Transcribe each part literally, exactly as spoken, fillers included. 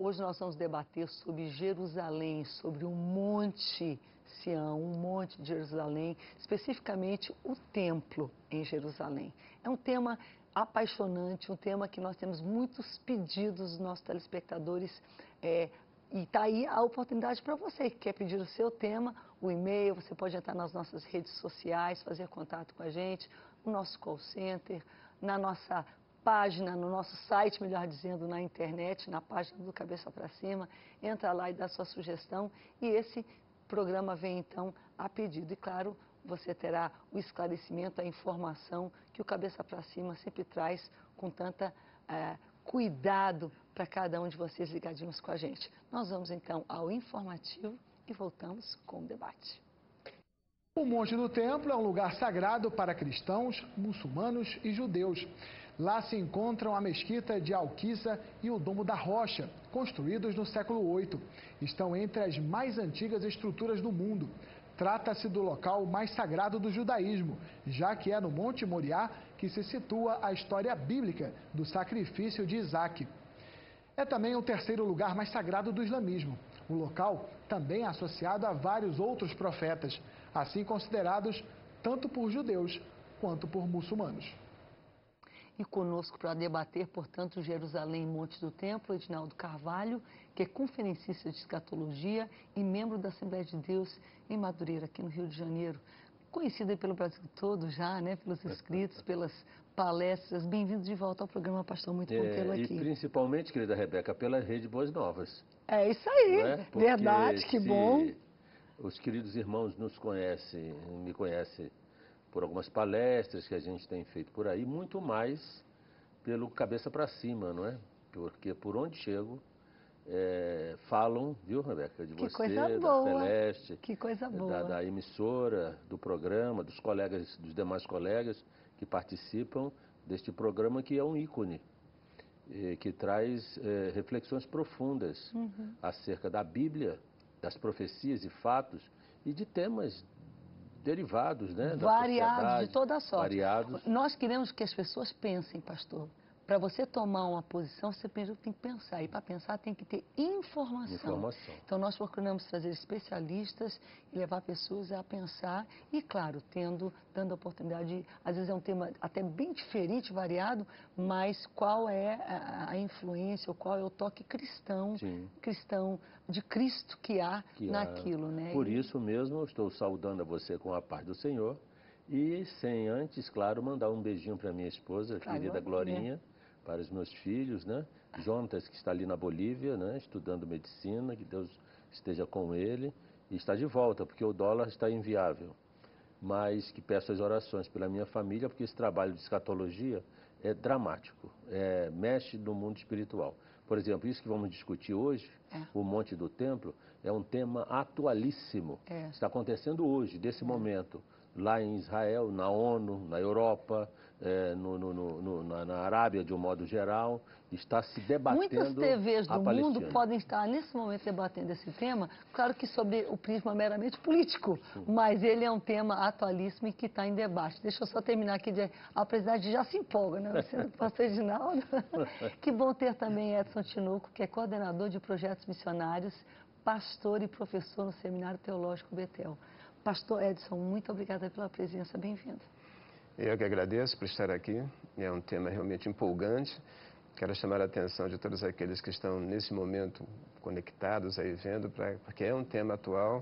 Hoje nós vamos debater sobre Jerusalém, sobre o Monte Sião, um monte de Jerusalém, especificamente o templo em Jerusalém. É um tema apaixonante, um tema que nós temos muitos pedidos dos nossos telespectadores, é, e está aí a oportunidade para você que quer pedir o seu tema, o e-mail, você pode entrar nas nossas redes sociais, fazer contato com a gente, no nosso call center, na nossa página, no nosso site, melhor dizendo, na internet, na página do Cabeça para Cima, entra lá e dá sua sugestão, e esse programa vem então a pedido. E claro, você terá o esclarecimento, a informação que o Cabeça para Cima sempre traz com tanta eh, cuidado para cada um de vocês ligadinhos com a gente. Nós vamos então ao informativo e voltamos com o debate. O Monte do Templo é um lugar sagrado para cristãos, muçulmanos e judeus. Lá se encontram a Mesquita de Al-Aqsa e o Domo da Rocha, construídos no século oito. Estão entre as mais antigas estruturas do mundo. Trata-se do local mais sagrado do judaísmo, já que é no Monte Moriá que se situa a história bíblica do sacrifício de Isaac. É também o terceiro lugar mais sagrado do islamismo. O local também é associado a vários outros profetas, assim considerados tanto por judeus quanto por muçulmanos. E conosco para debater, portanto, Jerusalém, Monte do Templo, Edinaldo Carvalho, que é conferencista de escatologia e membro da Assembleia de Deus em Madureira, aqui no Rio de Janeiro. Conhecido pelo Brasil todo já, né, pelos escritos, pelas palestras. Bem-vindo de volta ao programa, pastor, muito bom tê-lo aqui. E principalmente, querida Rebeca, pela Rede Boas Novas. É isso aí, é? verdade, que bom. Os queridos irmãos nos conhecem, me conhecem por algumas palestras que a gente tem feito por aí, muito mais pelo Cabeça para Cima, não é? Porque por onde chego, é, falam, viu, Rebeca, de que você, coisa da boa. Celeste, que coisa boa. Da, da emissora, do programa, dos colegas, dos demais colegas que participam deste programa, que é um ícone, que traz é, reflexões profundas uhum. acerca da Bíblia, das profecias e fatos e de temas derivados, né, da variados, de toda a sorte. Variados. Nós queremos que as pessoas pensem, pastor. Para você tomar uma posição, você primeiro tem que pensar. E para pensar tem que ter informação. informação. Então nós procuramos trazer especialistas e levar pessoas a pensar. E claro, tendo, dando a oportunidade, às vezes é um tema até bem diferente, variado, mas qual é a, a influência, ou qual é o toque cristão, Sim. cristão de Cristo que há que naquilo, há. né? Por isso mesmo, eu estou saudando a você com a paz do Senhor. E sem antes, claro, mandar um beijinho para minha esposa, Pra querida Glorinha. Glorinha, para os meus filhos, né? Jonatas, que está ali na Bolívia, né? Estudando medicina, que Deus esteja com ele. E está de volta, porque o dólar está inviável. Mas que peço as orações pela minha família, porque esse trabalho de escatologia é dramático, é, mexe no mundo espiritual. Por exemplo, isso que vamos discutir hoje, é. o Monte do Templo, é um tema atualíssimo. É. Está acontecendo hoje, desse é. momento, lá em Israel, na ONU, na Europa, é, no, no, no, na, na Arábia, de um modo geral, está se debatendo. Muitas T Vs do Palestina. mundo podem estar nesse momento debatendo esse tema, claro que sobre o prisma meramente político, Sim. mas ele é um tema atualíssimo e que está em debate. Deixa eu só terminar aqui, de, a presidente já se empolga, né? Você, pastor Edinaldo. Que bom ter também Edson Tinoco, que é coordenador de projetos missionários, pastor e professor no Seminário Teológico Betel. Pastor Edson, muito obrigada pela presença, bem-vindo. Eu que agradeço por estar aqui, é um tema realmente empolgante. Quero chamar a atenção de todos aqueles que estão nesse momento conectados aí vendo, pra, porque é um tema atual,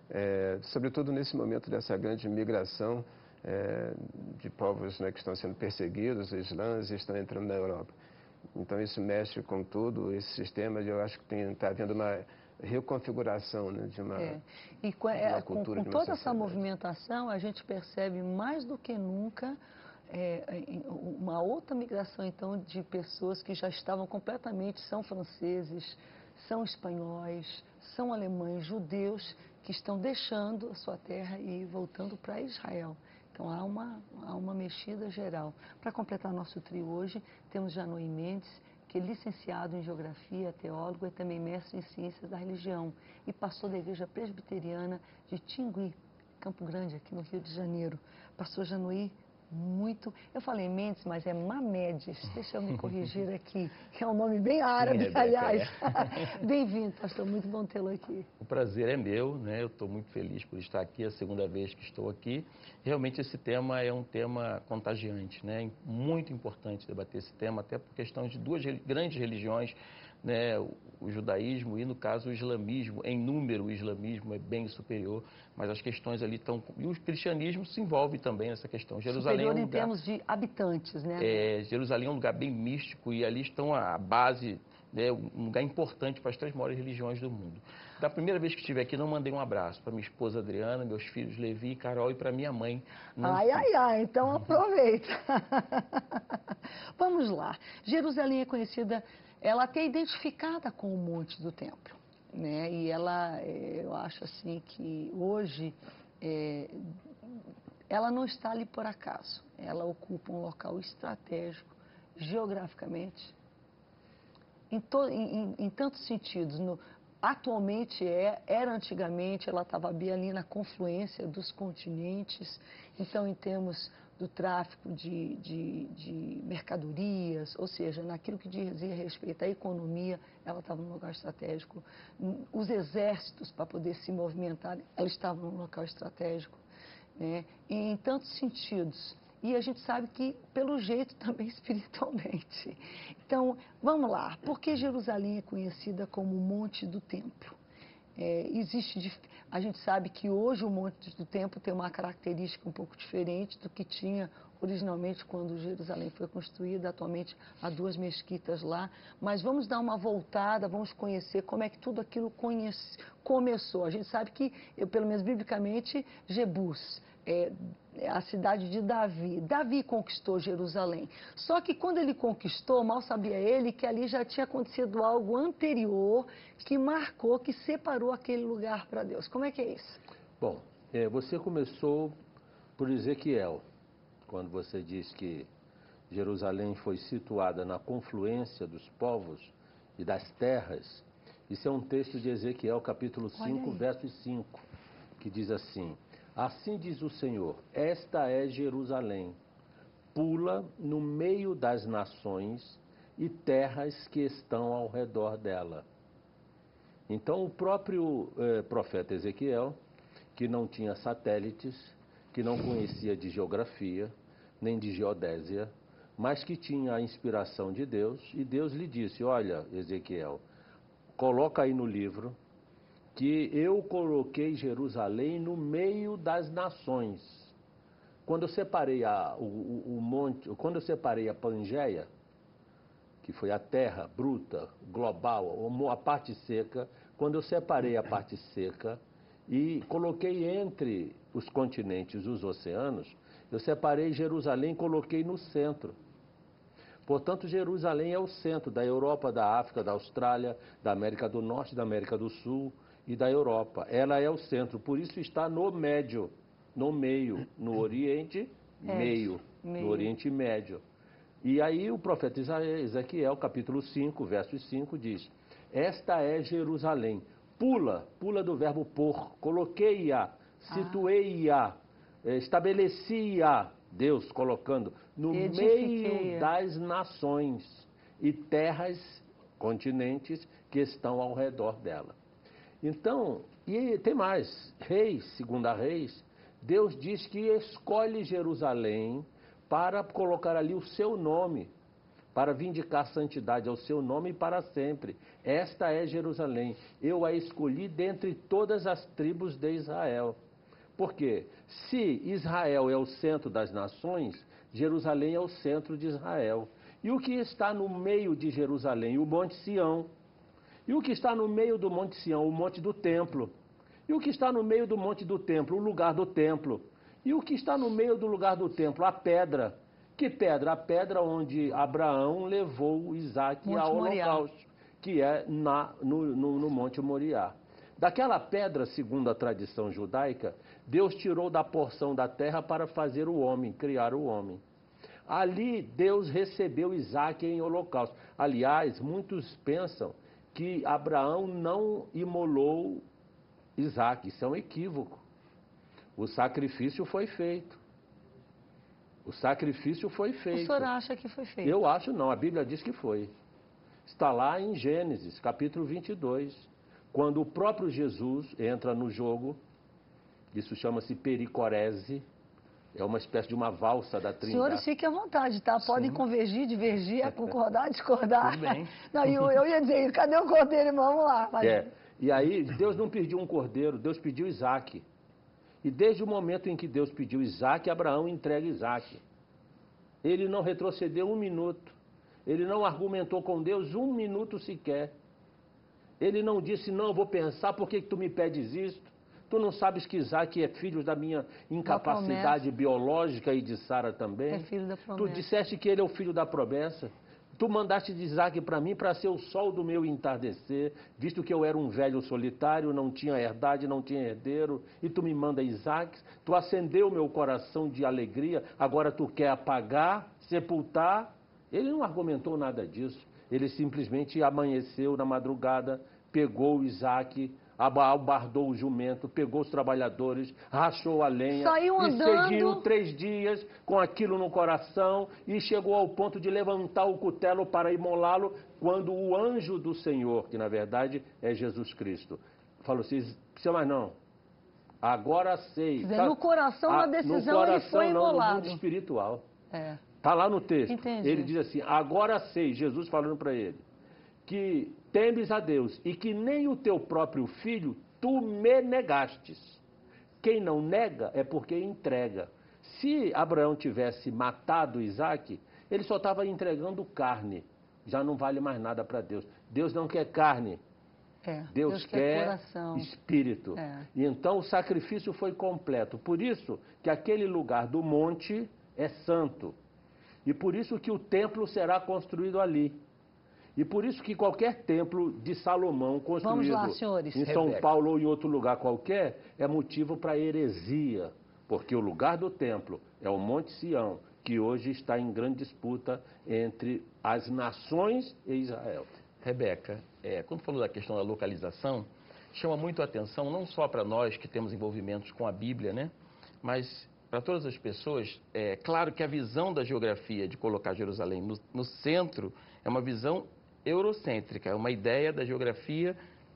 é, sobretudo nesse momento dessa grande migração é, de povos, né, que estão sendo perseguidos, os islãs, e estão entrando na Europa. Então isso mexe com tudo esse sistema, e eu acho que está havendo uma reconfiguração, né, de uma, é. E com, de uma é, cultura, com, com de uma toda essa sociedade. movimentação, a gente percebe mais do que nunca é, uma outra migração, então, de pessoas que já estavam completamente, são franceses, são espanhóis, são alemães, judeus, que estão deixando a sua terra e voltando para Israel. Então há uma, há uma mexida geral. Para completar nosso trio hoje, temos Janoí Mendes, que é licenciado em Geografia, teólogo e também mestre em Ciências da Religião e pastor da Igreja Presbiteriana de Tingui, Campo Grande, aqui no Rio de Janeiro. Pastor Janoí, muito... Eu falei Mendes, mas é Mamedes. Deixa eu me corrigir aqui, que é um nome bem árabe, Sim, Rebeca, aliás. é. Bem-vindo, pastor. Muito bom tê-lo aqui. O prazer é meu, né? Eu estou muito feliz por estar aqui, é a segunda vez que estou aqui. Realmente esse tema é um tema contagiante, né? Muito importante debater esse tema, até por questão de duas grandes religiões, né? O, o judaísmo e, no caso, o islamismo. Em número, o islamismo é bem superior, mas as questões ali estão... E o cristianismo se envolve também nessa questão. Jerusalém Superior é um em lugar, termos de habitantes, né? é, Jerusalém é um lugar bem místico e ali estão a base, né, um lugar importante para as três maiores religiões do mundo. Da primeira vez que estive aqui, não mandei um abraço para minha esposa Adriana, meus filhos Levi e Carol e para minha mãe Nancy. Ai, ai, ai, então aproveita. Vamos lá. Jerusalém é conhecida, ela até é identificada com o Monte do Templo, né? E ela, eu acho assim que hoje, é, ela não está ali por acaso. Ela ocupa um local estratégico, geograficamente, em, to, em, em tantos sentidos. No, atualmente é, era antigamente, ela estava bem ali na confluência dos continentes. Então, em termos do tráfico de, de, de mercadorias, ou seja, naquilo que dizia respeito à economia, ela estava num lugar estratégico. Os exércitos, para poder se movimentar, ela estava num local estratégico, né? Em tantos sentidos. E a gente sabe que, pelo jeito, também espiritualmente. Então, vamos lá. Por que Jerusalém é conhecida como o Monte do Templo? É, existe, a gente sabe que hoje o Monte do Templo tem uma característica um pouco diferente do que tinha originalmente quando Jerusalém foi construída. Atualmente há duas mesquitas lá, mas vamos dar uma voltada, vamos conhecer como é que tudo aquilo conhece, começou. A gente sabe que, eu, pelo menos biblicamente, Jebus, é, a cidade de Davi. Davi conquistou Jerusalém. Só que quando ele conquistou, mal sabia ele que ali já tinha acontecido algo anterior que marcou, que separou aquele lugar para Deus. Como é que é isso? Bom, é, você começou por Ezequiel, quando você diz que Jerusalém foi situada na confluência dos povos e das terras. Isso é um texto de Ezequiel, capítulo cinco, verso cinco, que diz assim: assim diz o Senhor, esta é Jerusalém, pula no meio das nações e terras que estão ao redor dela. Então o próprio eh, profeta Ezequiel, que não tinha satélites, que não conhecia de geografia, nem de geodésia, mas que tinha a inspiração de Deus, e Deus lhe disse: olha, Ezequiel, coloca aí no livro que eu coloquei Jerusalém no meio das nações. Quando eu separei a, o, o, o monte, quando eu separei a Pangeia, que foi a terra bruta, global, a parte seca, quando eu separei a parte seca e coloquei entre os continentes, os oceanos, eu separei Jerusalém e coloquei no centro. Portanto, Jerusalém é o centro da Europa, da África, da Austrália, da América do Norte, da América do Sul e da Europa. Ela é o centro, por isso está no médio, no meio, no Oriente meio, meio. no Oriente Médio. E aí o profeta Ezequiel, capítulo cinco, verso cinco, diz: esta é Jerusalém, pula, pula do verbo pôr, coloquei-a, situei-a, estabeleci-a, Deus colocando, no meio das nações e terras, continentes que estão ao redor dela. Então, e tem mais, Reis, segunda Reis, Deus diz que escolhe Jerusalém para colocar ali o seu nome, para vindicar santidade ao seu nome para sempre. Esta é Jerusalém, eu a escolhi dentre todas as tribos de Israel. Por quê? Se Israel é o centro das nações, Jerusalém é o centro de Israel. E o que está no meio de Jerusalém? O Monte Sião. E o que está no meio do Monte Sião? O Monte do Templo. E o que está no meio do Monte do Templo? O lugar do Templo. E o que está no meio do lugar do Templo? A pedra. Que pedra? A pedra onde Abraão levou Isaac Monte ao Moriá. holocausto, que é na, no, no, no Monte Moriá. Daquela pedra, segundo a tradição judaica, Deus tirou da porção da terra para fazer o homem, criar o homem. Ali Deus recebeu Isaac em holocausto. Aliás, muitos pensam que Abraão não imolou Isaac. Isso é um equívoco. O sacrifício foi feito. O sacrifício foi feito. O senhor acha que foi feito? Eu acho não, a Bíblia diz que foi. Está lá em Gênesis, capítulo vinte e dois, quando o próprio Jesus entra no jogo, isso chama-se pericorese, é uma espécie de uma valsa da Trindade. Senhores, fiquem à vontade, tá? Podem Sim. convergir, divergir, concordar, discordar. Tudo bem. Não, eu, eu ia dizer, cadê o cordeiro, irmão? Vamos lá. Vai. É, e aí Deus não pediu um cordeiro, Deus pediu Isaac. E desde o momento em que Deus pediu Isaac, Abraão entrega Isaac. Ele não retrocedeu um minuto. Ele não argumentou com Deus um minuto sequer. Ele não disse, não, eu vou pensar, por que, que tu me pedes isto? Tu não sabes que Isaac é filho da minha incapacidade biológica e de Sara também? É filho da promessa. Tu disseste que ele é o filho da promessa. Tu mandaste de Isaac para mim para ser o sol do meu entardecer, visto que eu era um velho solitário, não tinha herdade, não tinha herdeiro, e tu me manda Isaac. Tu acendeu meu coração de alegria, agora tu quer apagar, sepultar. Ele não argumentou nada disso. Ele simplesmente amanheceu na madrugada, pegou Isaac, abardou o jumento, pegou os trabalhadores, rachou a lenha. Saiu e andando. seguiu três dias com aquilo no coração e chegou ao ponto de levantar o cutelo para imolá-lo, quando o anjo do Senhor, que na verdade é Jesus Cristo, falou assim, precisa mais não, agora sei. Quer dizer, Tá- no coração, Ah, na decisão, no coração, ele foi não, no imolado. mundo espiritual. É. Está lá no texto. Entendi. Ele diz assim, agora sei, Jesus falando para ele, que temes a Deus e que nem o teu próprio filho tu me negastes. Quem não nega é porque entrega. Se Abraão tivesse matado Isaac, ele só estava entregando carne. Já não vale mais nada para Deus. Deus não quer carne. É. Deus, Deus quer coração. espírito. É. E então o sacrifício foi completo. Por isso que aquele lugar do monte é santo. E por isso que o templo será construído ali. E por isso que qualquer templo de Salomão construído lá, senhores. em São Rebeca. Paulo ou em outro lugar qualquer é motivo para heresia. Porque o lugar do templo é o Monte Sião, que hoje está em grande disputa entre as nações e Israel. Rebeca, é, quando falou da questão da localização, chama muito a atenção, não só para nós que temos envolvimentos com a Bíblia, né? Mas para todas as pessoas, é claro que a visão da geografia de colocar Jerusalém no, no centro é uma visão eurocêntrica, é uma ideia da geografia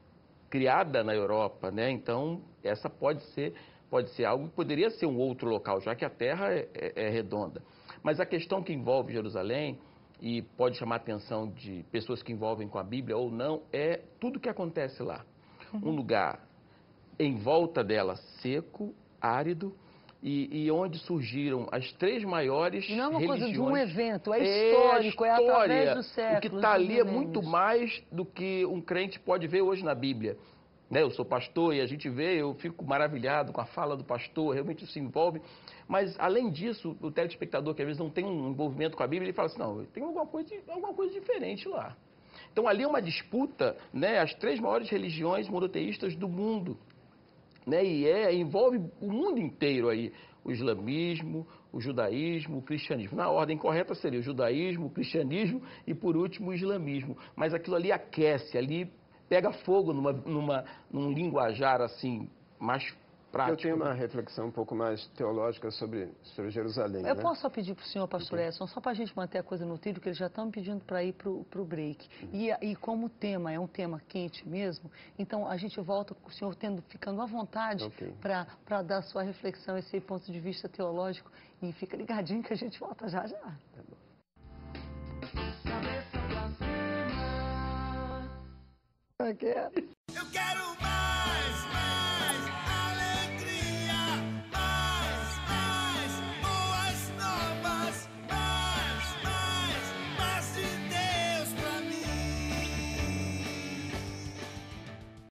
criada na Europa, né? Então, essa pode ser, pode ser algo que poderia ser um outro local, já que a Terra é, é, é redonda. Mas a questão que envolve Jerusalém, e pode chamar a atenção de pessoas que envolvem com a Bíblia ou não, é tudo que acontece lá. Um lugar em volta dela seco, árido, E, e onde surgiram as três maiores Não é uma religiões. coisa de um evento, é É histórico, é, a história. através dos séculos. O que está ali é dos muito milênios. mais do que um crente pode ver hoje na Bíblia. Né? Eu sou pastor e a gente vê, eu fico maravilhado com a fala do pastor, realmente isso se envolve. Mas, além disso, o telespectador que às vezes não tem um envolvimento com a Bíblia, ele fala assim, não, tem alguma coisa, alguma coisa diferente lá. Então, ali é uma disputa, né, as três maiores religiões monoteístas do mundo. Né? E é, envolve o mundo inteiro aí. O islamismo, o judaísmo, o cristianismo. Na ordem correta seria o judaísmo, o cristianismo e, por último, o islamismo. Mas aquilo ali aquece, ali pega fogo numa, numa, num linguajar assim, mais prático. Eu tenho uma reflexão um pouco mais teológica sobre, sobre Jerusalém. Eu né? posso só pedir para o senhor, pastor Edson, só para a gente manter a coisa no trilho, que eles já estão me pedindo para ir para o break. E, e como o tema é um tema quente mesmo, então a gente volta com o senhor tendo, ficando à vontade Ok. para dar a sua reflexão, esse ponto de vista teológico. E fica ligadinho que a gente volta já já. Tá bom. Ok.